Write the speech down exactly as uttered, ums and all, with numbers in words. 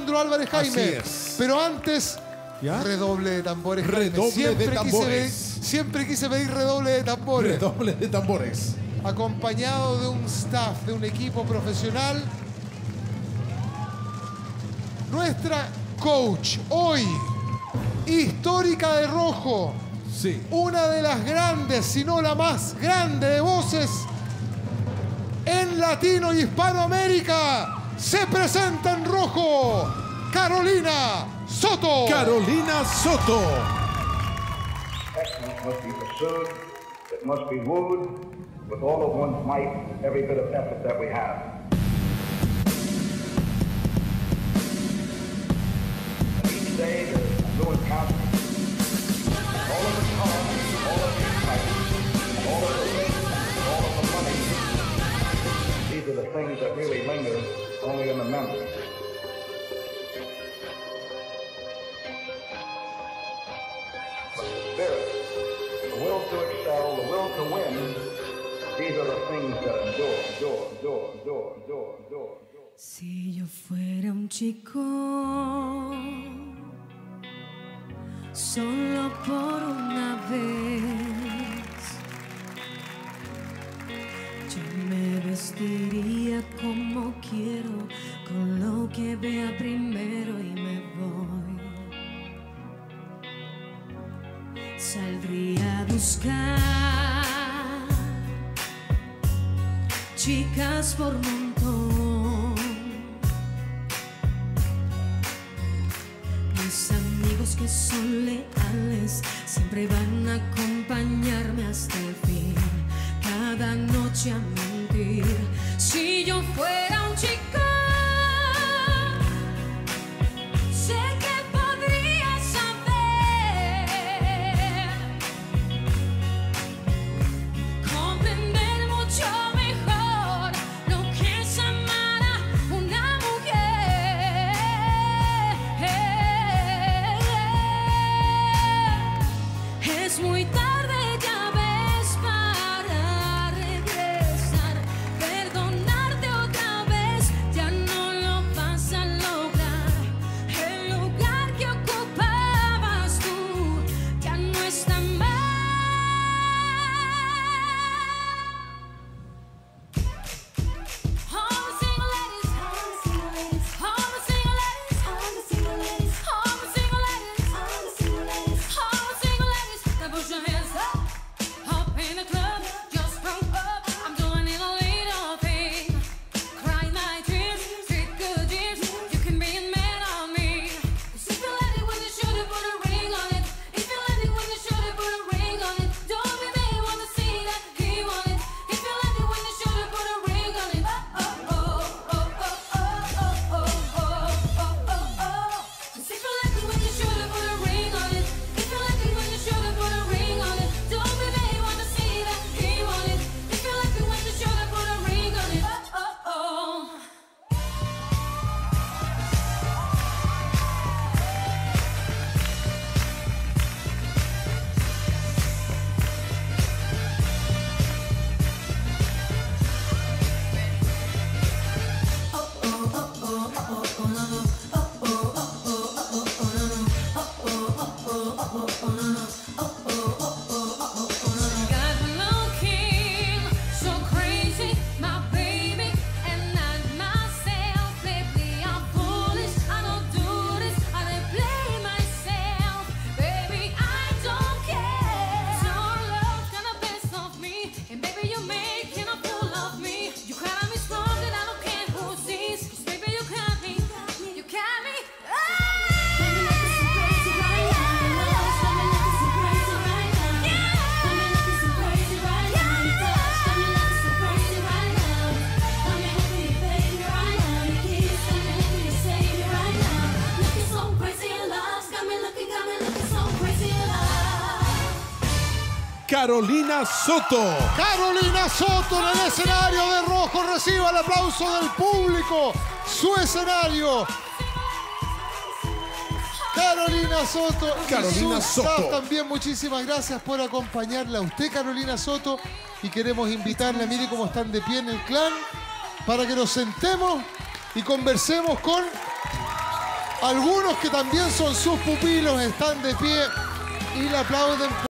Alejandro Álvarez Jaime. Así es. Pero antes, ¿ya? Redoble de tambores. Redoble siempre de tambores. Quise pedir, siempre quise pedir redoble de tambores. Redoble de tambores. Acompañado de un staff, de un equipo profesional. Nuestra coach hoy, histórica de rojo. Sí. Una de las grandes, si no la más grande de voces en Latino y Hispanoamérica. Se presenta en rojo, Carolina Soto. Carolina Soto. Excellence must be pursued, it must be wooed with all of one's might, every bit of effort that we have. And each day there's a new encounter. All of the talk, all of the excitement, all of the things, all of the money, these are the things that really linger only in the memory. But the spirit, the will to excel, the will to win, these are the things that endure, endure, endure, endure, endure, endure, endure. Si yo fuera un chico, solo por una vez, yo me vestiría como quiero, con lo que vea primero y me voy. Saldría a buscar chicas por montón. Mis amigos que son leales siempre van a acompañarme hasta el fin. Cada noche a mentir. Si yo fuera un chico, sé que podría saber comprender mucho mejor lo que es amar a una mujer. Es muy tarde, ya ves, para regresar. Perdonarte otra vez ya no lo vas a lograr. El lugar que ocupabas tú ya no está más. All the single ladies, all the single ladies, all the single ladies, all the single ladies, all the single ladies, all the single ladies, now put your hands up, up in the club, just broke up. I'm doing it a little thing, cry my tears, take good years. You can be a man on me. 'Cause if you let it when you should have put a ring on it, if you let it when you should have put a ring on it, don't be me wanna see that he want it. If you let it when you should have put a ring on it, oh oh oh oh oh oh oh oh oh oh oh. 'Cause if you let it when you should have put a ring on it, if you let it when you should have put a ring on it, don't be me wanna see that he want it. If you let it when you should have put a ring on it, oh oh oh. Got looking so crazy, my baby, and not myself. Lately I'm foolish, I don't do this, I don't blame myself. Baby, I don't care. Your love got the best of me, and baby you're making a fool of me. You got me strong and I don't care who sees. 'Cause baby you got me, you got me. Carolina Soto. Carolina Soto en el escenario de rojo. Reciba el aplauso del público. Su escenario. Carolina Soto. Carolina y su staff Soto. también, muchísimas gracias por acompañarla a usted, Carolina Soto. Y queremos invitarle, mire cómo están de pie en el clan, para que nos sentemos y conversemos con Algunos que también son sus pupilos están de pie y le aplauden.